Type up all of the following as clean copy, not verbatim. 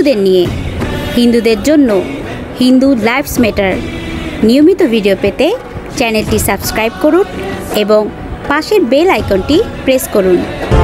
হিন্দুদের নিয়ে, হিন্দুদের জন্য, হিন্দু লাইফস ম্যাটার নিয়মিত ভিডিও পেতে চ্যানেলটি সাবস্ক্রাইব করুন এবং পাশের বেল আইকনটি প্রেস করুন।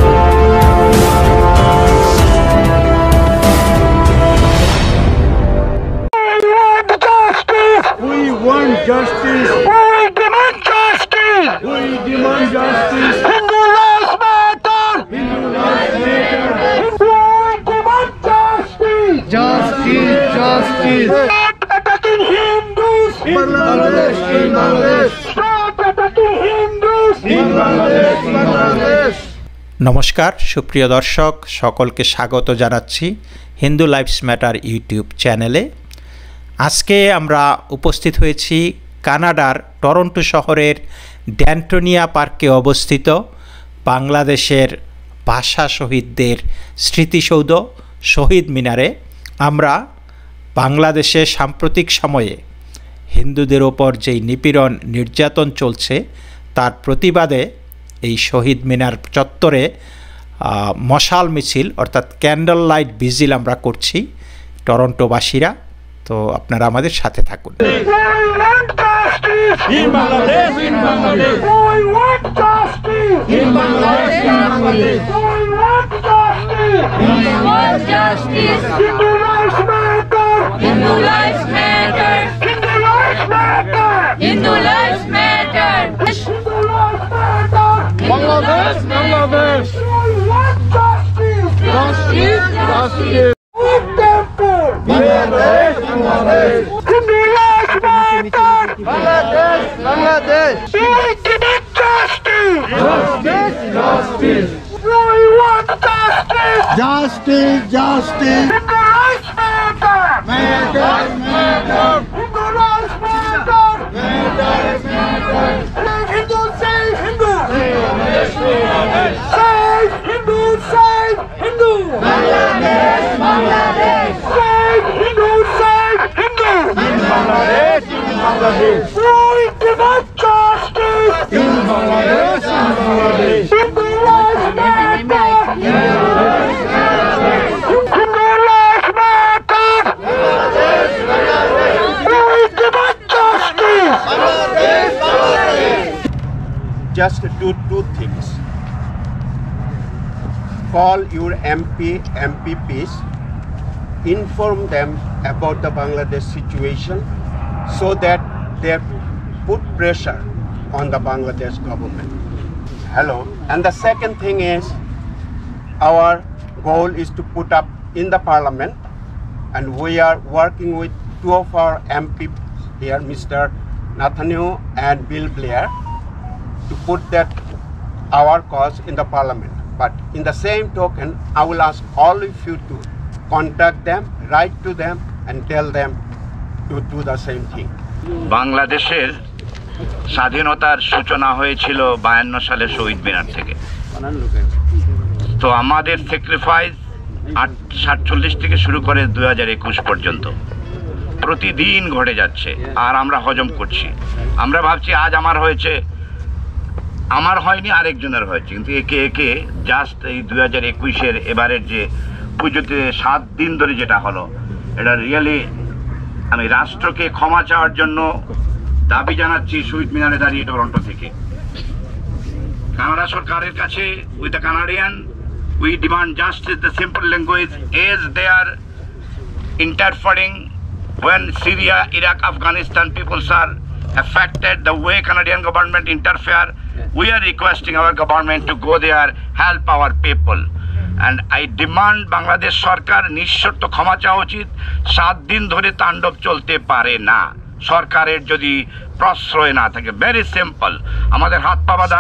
We want justice. We demand justice. We demand justice. Hindu lives matter. Hindu lives matter. We demand justice. Justice, justice. Stop attacking Hindus in Bangladesh. In Bangladesh. Stop attacking Hindus in Bangladesh. In Bangladesh. নমস্কার সুপ্রিয় দর্শক, সকলকে স্বাগত জানাচ্ছি Hindu lives matter YouTube চ্যানেলে। আজকে আমরা উপস্থিত হয়েছি কানাডার টরন্টো শহরের ড্যান্টোনিয়া পার্কে অবস্থিত বাংলাদেশের ভাষা শহীদদের স্মৃতিসৌধ শহীদ মিনারে। আমরা বাংলাদেশে সাম্প্রতিক সময়ে হিন্দুদের ওপর যেই নিপীড়ন নির্যাতন চলছে তার প্রতিবাদে এই শহীদ মিনার চত্বরে মশাল মিছিল অর্থাৎ ক্যান্ডেল লাইট ভিজিল আমরা করছি টরন্টোবাসীরা। তো আপনারা আমাদের সাথে থাকুন। Bangladesh, Bangladesh. Justice, justice, justice. Bangladesh, Bangladesh. Hindu lives matter. Bangladesh, Bangladesh. We demand justice. Justice, justice. We want justice. Justice, justice. Hindu lives matter. Matters, matter. Hindu lives matter. Matters, matter. Hindu save Hindu. Save Hindu, save Hindu. Bangladesh, Bangladesh. Save Hindu, save Hindu. In Bangladesh, in Bangladesh. We demand justice. In Bangladesh, in Bangladesh. Hindu lives matter. Hindu lives matter. Hindu lives matter. Bangladesh, Bangladesh. We demand justice. Bangladesh, Bangladesh. Just do two things. Call your MPPs, inform them about the Bangladesh situation so that they put pressure on the Bangladesh government. Hello. And the second thing is our goal is to put up in the parliament, and we are working with two of our MPs here, Mr. Nathaniel and Bill Blair, to put that our cause in the parliament. But in the same token, I will ask all of you to contact them, write to them and tell them to do the same thing. বাংলাদেশের স্বাধীনতার সূচনা হয়েছিল 52 সালে শহীদ মিনার থেকে। তো আমাদের sacrifice 47 থেকে শুরু করে 2021 পর্যন্ত প্রতিদিন ঘটে যাচ্ছে, আর আমরা হজম করছি। আমরা ভাবছি আজ আমার হয়েছে, আমার হয়নি, আরেকজনের হয়েছে, কিন্তু একে একে জাস্ট এই 2021-এর এবারের যে পুজোতে 7 দিন ধরে যেটা হলো, এটা রিয়েলি আমি রাষ্ট্রকে ক্ষমা চাওয়ার জন্য দাবি জানাচ্ছি শহীদ মিনারে দাঁড়িয়ে টরন্টো থেকে। কানাডা সরকারের কাছে, with the Canadian, we demand justice, the simple language as they are interfering when Syria, Iraq, Afghanistan peoples are affected, the way Canadian government interfere, we are requesting our government to go there, help our people. And I demand Bangladesh সরকার নিঃশর্ত ক্ষমা চাওয়া উচিত। 7 দিন ধরে তাণ্ডব চলতে পারে না সরকারের যদি প্রশ্রয় না থাকে। ভেরি সিম্পল, আমাদের হাত পা বাঁধা,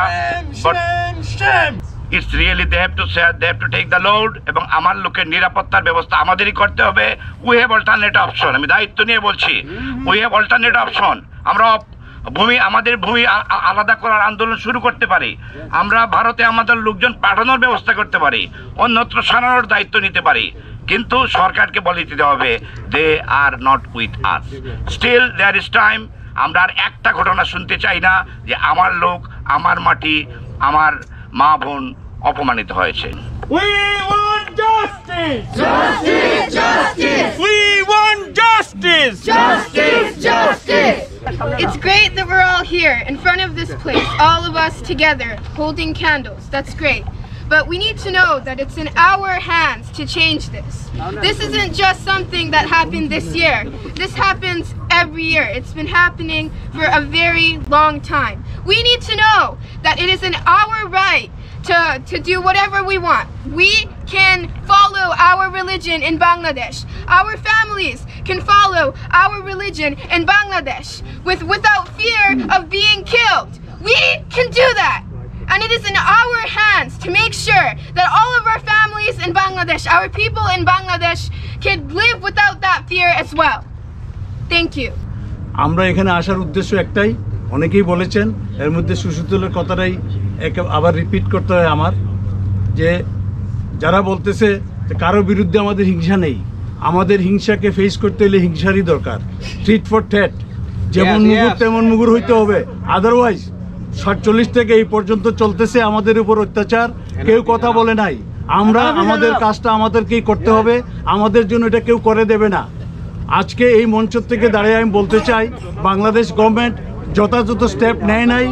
it's really they have to take the load, এবং আমার লোকের নিরাপত্তার ব্যবস্থা আমাদেরই করতে হবে। উই হ্যাভ অল্টারনেট অপশন, আমি দায়িত্ব নিয়ে বলছি, উই হ্যাভ অল্টারনেট অপশন। আমরা আমাদের ভূমি আলাদা করার আন্দোলন শুরু করতে পারি, আমরা ভারতে আমাদের লোকজন পাঠানোর ব্যবস্থা করতে পারি, অন্যত্র সরানোর দায়িত্ব নিতে পারি, কিন্তু সরকারকে বলে দিতে হবে they are not with us. Still there is time. আমরা আর একটা ঘটনা শুনতে চাই না যে আমার লোক, আমার মাটি, আমার মা বোন অপমানিত হয়েছে। We want justice! Justice! Justice! We want justice! Justice! Justice! It's great that we're all here in front of this place, all of us together, holding candles. That's great. But we need to know that it's in our hands to change this. This isn't just something that happened this year. This happens every year. It's been happening for a very long time. We need to know that it is in our right to do whatever we want. We can follow our religion in Bangladesh. Our families can follow our religion in Bangladesh without fear of being killed. We can do that. And it is in our hands to make sure that all of our families in Bangladesh, our people in Bangladesh, can live without that fear as well. Thank you. আমরা এখানে আসার উদ্দেশ্য একটাই, অনেকেই বলেছেন, এর মধ্যে সুশীতলের কথাটাই আবার রিপিট করতে হয় আমার, যে যারা বলতেছে যে কারো বিরুদ্ধে আমাদের হিংসা নেই, আমাদের হিংসাকে ফেস করতে হলে হিংসারই দরকার। ট্রিট ফর ট্যাট, যেমন মুগুর তেমন মুগুর হইতে হবে, আদারওয়াইজ 47 থেকে এই পর্যন্ত চলতেছে আমাদের উপর অত্যাচার, কেউ কথা বলে নাই। আমরা আমাদের কাজটা আমাদেরকেই করতে হবে, আমাদের জন্য এটা কেউ করে দেবে না। আজকে এই মঞ্চ থেকে দাঁড়িয়ে আমি বলতে চাই, বাংলাদেশ গভর্নমেন্ট যথাযথ স্টেপ নেয় নাই।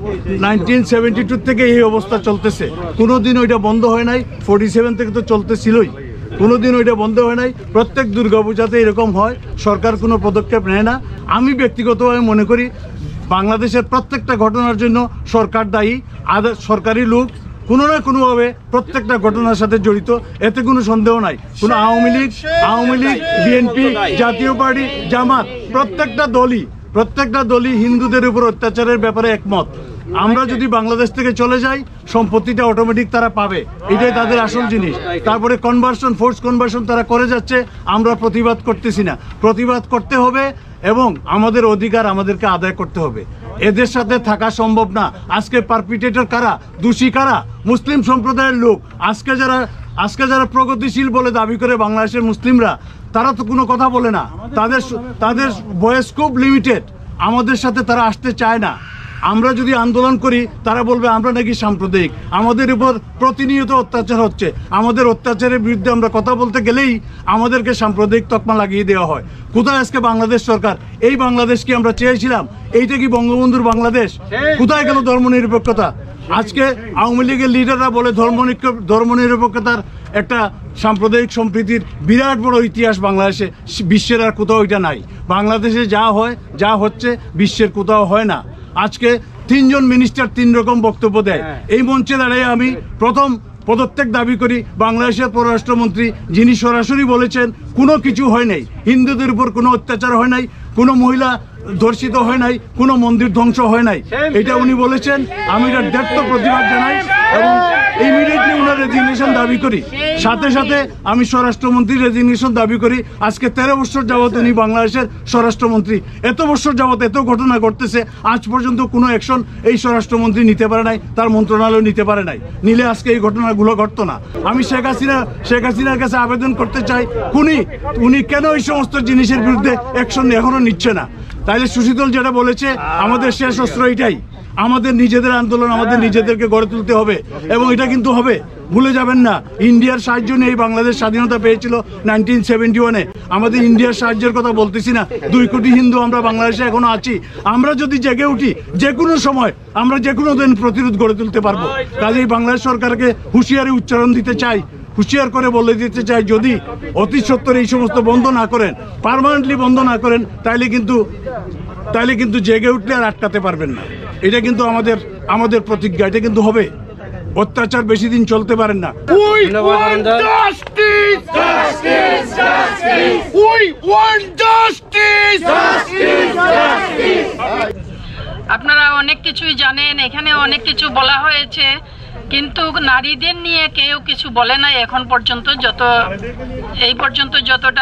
1972 থেকে এই অবস্থা চলতেছে, কোনোদিন ওইটা বন্ধ হয় নাই। 47 থেকে তো চলতেছিলই, কোনোদিন ওইটা বন্ধ হয় নাই। প্রত্যেক দুর্গাপূজাতে এরকম হয়, সরকার কোনো পদক্ষেপ নেয় না। আমি ব্যক্তিগতভাবে মনে করি বাংলাদেশের প্রত্যেকটা ঘটনার জন্য সরকার দায়ী। সরকারি লোক কোনো না কোনোভাবে প্রত্যেকটা ঘটনার সাথে জড়িত, এতে কোনো সন্দেহ নাই। কোনো আওয়ামী লীগ, বিএনপি, জাতীয় পার্টি, জামাত, প্রত্যেকটা দলই হিন্দুদের উপর অত্যাচারের ব্যাপারে একমত। আমরা যদি বাংলাদেশ থেকে চলে যাই, সম্পত্তিটা অটোমেটিক তারা পাবে, এটাই তাদের আসল জিনিস। তারপরে ফোর্স কনভার্সন তারা করে যাচ্ছে, আমরা প্রতিবাদ করতেছি না। প্রতিবাদ করতে হবে এবং আমাদের অধিকার আমাদেরকে আদায় করতে হবে। এদের সাথে থাকা সম্ভব না। আজকে পারপিটেটর কারা, দোষী কারা? মুসলিম সম্প্রদায়ের লোক। আজকে যারা প্রগতিশীল বলে দাবি করে বাংলাদেশের মুসলিমরা, তারা তো কোনো কথা বলে না, তাদের বয়স খুব লিমিটেড, আমাদের সাথে তারা আসতে চায় না। আমরা যদি আন্দোলন করি, তারা বলবে আমরা নাকি সাম্প্রদায়িক, আমাদের উপর প্রতিনিয়ত অত্যাচার হচ্ছে। আমাদের অত্যাচারের বিরুদ্ধে আমরা কথা বলতে গেলেই আমাদেরকে সাম্প্রদায়িক তকমা লাগিয়ে দেওয়া হয়। কোথায় আজকে বাংলাদেশ সরকার? এই বাংলাদেশ কি আমরা চেয়েছিলাম? এইটা কি বঙ্গবন্ধুর বাংলাদেশ? কোথায় গেল ধর্মনিরপেক্ষতা? আজকে আওয়ামী লীগের লিডাররা বলে ধর্মনিরপেক্ষতার একটা সাম্প্রদায়িক সম্প্রীতির বিরাট বড় ইতিহাস বাংলাদেশে, বিশ্বের আর কোথাও এটা নাই। বাংলাদেশে যা হয়, যা হচ্ছে, বিশ্বের কোথাও হয় না। আজকে 3 জন মিনিস্টার 3 রকম বক্তব্য দেয়। এই মঞ্চে দাঁড়িয়ে আমি প্রথম পদত্যাগ দাবি করি বাংলাদেশের পররাষ্ট্রমন্ত্রী, যিনি সরাসরি বলেছেন কোনো কিছু হয় নাই, হিন্দুদের উপর কোনো অত্যাচার হয় নাই, কোনো মহিলা ধর্ষিত হয় নাই, কোনো মন্দির ধ্বংস হয় নাই, এটা উনি বলেছেন। আমি এটার দ্ব্যর্থ প্রতিবাদ জানাই এবং ইমিডিয়েটলি ওনার রেজিগনেশন দাবি করি। সাথে সাথে আমি স্বরাষ্ট্রমন্ত্রীর রেজিগনেশন দাবি করি। আজকে 13 বছর যাবৎ উনি বাংলাদেশের স্বরাষ্ট্রমন্ত্রী, এত বছর যাবৎ এত ঘটনা ঘটতেছে, আজ পর্যন্ত কোনো অ্যাকশন এই স্বরাষ্ট্রমন্ত্রী নিতে পারে নাই, তার মন্ত্রণালয় নিতে পারে নাই। নিলে আজকে এই ঘটনাগুলো ঘটতো না। আমি শেখ হাসিনার কাছে আবেদন করতে চাই, উনি কেন এই সমস্ত জিনিসের বিরুদ্ধে অ্যাকশন এখনো নিচ্ছে না? তাইলে সুশীতল যেটা বলেছে, আমাদের শেষ অস্ত্র এটাই, আমাদের নিজেদের আন্দোলন, আমাদের নিজেদেরকে গড়ে তুলতে হবে এবং এটা কিন্তু হবে। ভুলে যাবেন না, ইন্ডিয়ার সাহায্য নিয়ে এই বাংলাদেশ স্বাধীনতা পেয়েছিল 1971-এ। আমাদের ইন্ডিয়ার সাহায্যের কথা বলতেছি না, 2 কোটি হিন্দু আমরা বাংলাদেশে এখনো আছি। আমরা যদি জেগে উঠি, যে কোনো সময় আমরা যে কোনো দিন প্রতিরোধ গড়ে তুলতে পারবো। কাজেই বাংলাদেশ সরকারকে হুঁশিয়ারি উচ্চারণ দিতে চাই, হুঁশিয়ার করে বলে দিতে চাই, যদি অতি সত্বর এই সমস্ত বন্ধ না করেন, পার্মানেন্টলি বন্ধ না করেন, তাইলে কিন্তু জেগে উঠলে আর আটকাতে পারবেন না। এটা কিন্তু আমাদের প্রতিজ্ঞা, এটা কিন্তু হবে। অত্যাচার বেশি দিন চলতে পারেন না। We want justice! Justice! Justice! We want justice! Justice! Justice! আপনারা অনেক কিছুই জানেন, এখানে অনেক কিছু বলা হয়েছে, কিন্তু নারীদের নিয়ে কেউ কিছু বলে নাই এখন পর্যন্ত। এই পর্যন্ত যতটা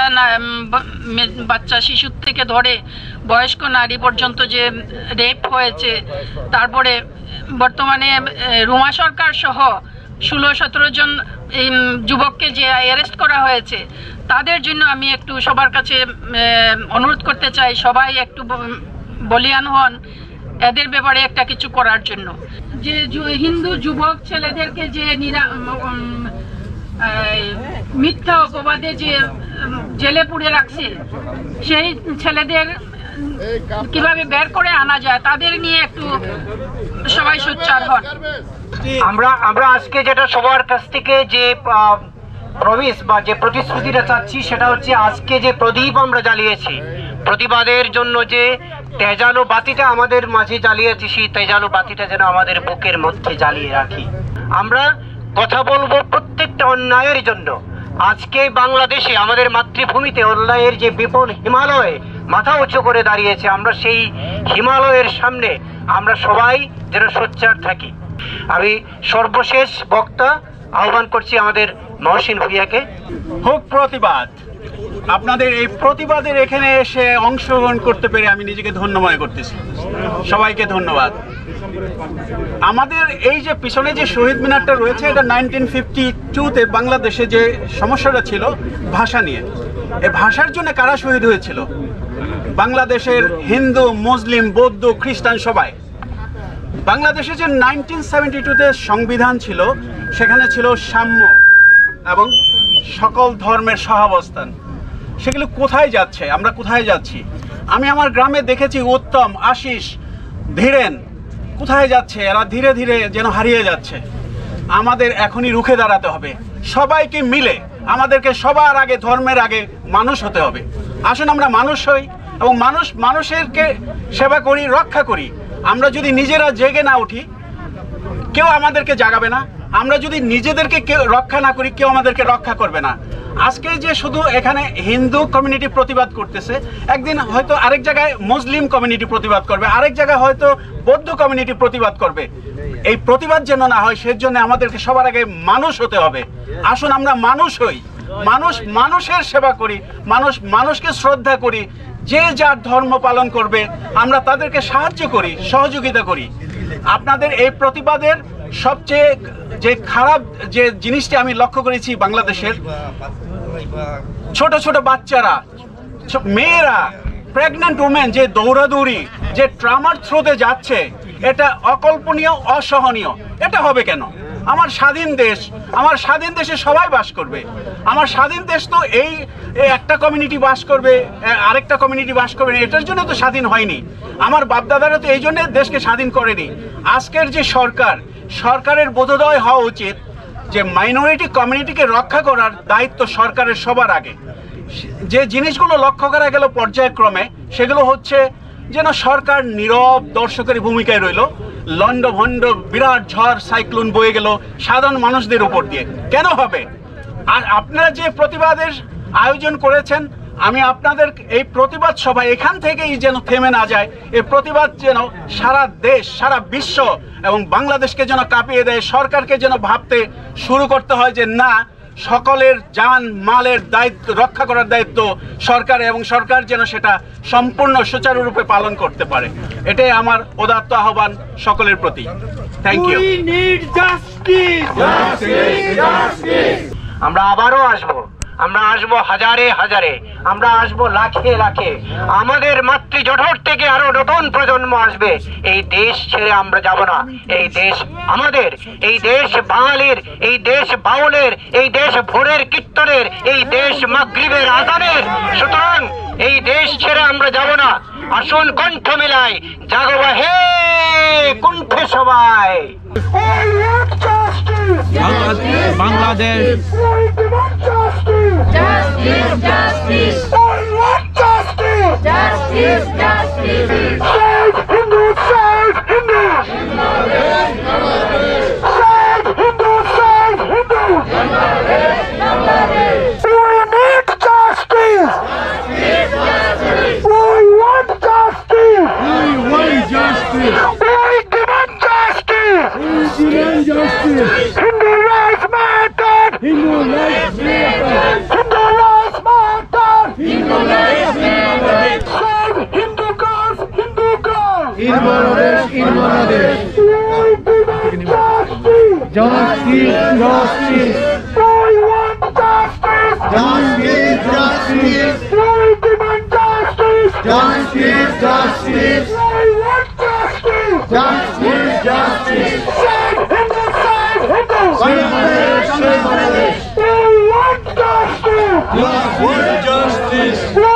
বাচ্চা শিশুর থেকে ধরে বয়স্ক নারী পর্যন্ত যে রেপ হয়েছে, তারপরে বর্তমানে রুমা সরকার সহ 16-17 জন যুবককে যে অ্যারেস্ট করা হয়েছে, তাদের জন্য আমি একটু সবার কাছে অনুরোধ করতে চাই, সবাই একটু বলিয়ান হন এদের ব্যাপারে একটা কিছু করার জন্য। যে হিন্দু যুবক ছেলেদেরকে যে মিথ্যা অপবাদে যে জেলে পুড়ে রাখছে, সেই ছেলেদের কিভাবে বের করে আনা যায় তাদের নিয়ে একটু সবাই সোচ্চার হন। আমরা আজকে যেটা সবার কাছ থেকে যে প্রমিস বা যে প্রতিশ্রুতিটা চাচ্ছি সেটা হচ্ছে, আজকে যে প্রদীপ আমরা জ্বালিয়েছি, প্রতিবাদের জন্য যে তেজালো বাতিটা আমাদের মাঝে জ্বালিয়েছি, সেই তেজালো বাতিটা যেন আমাদের বুকের মধ্যে জ্বালিয়ে রাখি। আমরা কথা বলবো প্রত্যেকটা অন্যায়ের জন্য। আজকে বাংলাদেশে আমাদের মাতৃভূমিতে অন্যায়ের যে বিপুল হিমালয়ে মাথা উঁচু করে দাঁড়িয়েছে, আমরা সেই হিমালয়ের সামনে আমরা সবাই যেন সোচ্চার থাকি। আমি সর্বশেষ বক্তা আহ্বান করছি আমাদের মহসিন ভুইয়াকে। হোক প্রতিবাদ। আপনাদের এই প্রতিবাদের এখানে এসে অংশগ্রহণ করতে পেরে আমি নিজেকে ধন্য মনে করতেছি। সবাইকে ধন্যবাদ। আমাদের এই যে পিছনে যে শহীদ মিনারটা রয়েছে, এটা 1952-তে বাংলাদেশে যে সমস্যাটা ছিল ভাষা নিয়ে, এই ভাষার জন্য কারা শহীদ হয়েছিল? বাংলাদেশের হিন্দু, মুসলিম, বৌদ্ধ, খ্রিস্টান সবাই। বাংলাদেশে যে 1972-তে সংবিধান ছিল, সেখানে ছিল সাম্য এবং সকল ধর্মের সহাবস্থান। সেগুলো কোথায় যাচ্ছে? আমরা কোথায় যাচ্ছি? আমি আমার গ্রামে দেখেছি উত্তম, আশিস, ধীরেন কোথায় যাচ্ছে? এরা ধীরে ধীরে যেন হারিয়ে যাচ্ছে। আমাদের এখনই রুখে দাঁড়াতে হবে। সবাইকে মিলে আমাদেরকে সবার আগে ধর্মের আগে মানুষ হতে হবে। আসুন আমরা মানুষ হই এবং মানুষেরকে সেবা করি, রক্ষা করি। আমরা যদি নিজেরা জেগে না উঠি, কেউ আমাদেরকে জাগাবে না। আমরা যদি নিজেদেরকে কেউ রক্ষা না করি, কেউ আমাদেরকে রক্ষা করবে না। আজকে যে শুধু এখানে হিন্দু কমিউনিটি প্রতিবাদ করতেছে, একদিন হয়তো আরেক জায়গায় মুসলিম কমিউনিটি প্রতিবাদ করবে, আরেক জায়গায় হয়তো বৌদ্ধ কমিউনিটি প্রতিবাদ করবে। এই প্রতিবাদ যেন না হয়, সেজন্য আমাদেরকে সবার আগে মানুষ হতে হবে। আসুন আমরা মানুষ হই, মানুষের সেবা করি, মানুষকে শ্রদ্ধা করি। যে যার ধর্ম পালন করবে আমরা তাদেরকে সাহায্য করি, সহযোগিতা করি। আপনাদের এই প্রতিবাদের সবচেয়ে যে খারাপ যে জিনিসটি আমি লক্ষ্য করেছি, বাংলাদেশের ছোট ছোট বাচ্চারা, মেয়েরা, প্রেগনেন্ট উমেন যে দৌড়াদৌড়ি, যে ট্রামার থ্রোতে যাচ্ছে, এটা অকল্পনীয়, অসহনীয়। এটা হবে কেন? আমার স্বাধীন দেশ, আমার স্বাধীন দেশে সবাই বাস করবে। আমার স্বাধীন দেশ তো এই একটা কমিউনিটি বাস করবে, আরেকটা কমিউনিটি বাস করবে, এটার জন্য তো স্বাধীন হয়নি। আমার বাপদাদারা তো এই জন্য দেশকে স্বাধীন করেনি। আজকের যে সরকারের বোধোদয় হওয়া উচিত যে মাইনরিটি কমিউনিটিকে রক্ষা করার দায়িত্ব সরকারের সবার আগে। যে জিনিসগুলো লক্ষ্য করা গেল পর্যায়ক্রমে, সেগুলো হচ্ছে যেন সরকার নীরব দর্শকের ভূমিকায় রইল। লন্ডভন্ড বিরাট ঝড় সাইক্লোন বয়ে গেল সাধারণ মানুষদের উপর দিয়ে। কেন হবে? আর আপনারা যে প্রতিবাদের আয়োজন করেছেন, আমি আপনাদের এই প্রতিবাদ সভা এখান থেকেই যেন থেমে না যায়। এই প্রতিবাদ যেন সারা দেশ, সারা বিশ্ব এবং বাংলাদেশকে যেন কাঁপিয়ে দেয়। সরকারকে যেন ভাবতে শুরু করতে হয় যে না, সকলের জান মালের দায়িত্ব রক্ষা করার দায়িত্ব সরকার, এবং সরকার যেন সেটা সম্পূর্ণ সুচারুরূপে পালন করতে পারে। এটাই আমার উদাত্ত আহ্বান সকলের প্রতি। Thank you. আমরা আবারও আসবো, আমরা আসবো হাজারে হাজারে, আমরা আসবো লাখে লাখে। আমাদের মাতৃজঠর থেকে আরো নতুন প্রজন্ম আসবে। এই দেশ ছেড়ে আমরা যাব না। এই দেশ আমাদের, এই দেশ বাঙালির, এই দেশ বাউলের, এই দেশ ভোরের কীর্তনের, এই দেশ মাগরিবের আজানের। সুতরাং এই দেশ ছেড়ে আমরা যাব না। আসুন কণ্ঠ মিলাই, জাগো হে কণ্ঠে সবাই। Bangladesh Justice! Love is justice.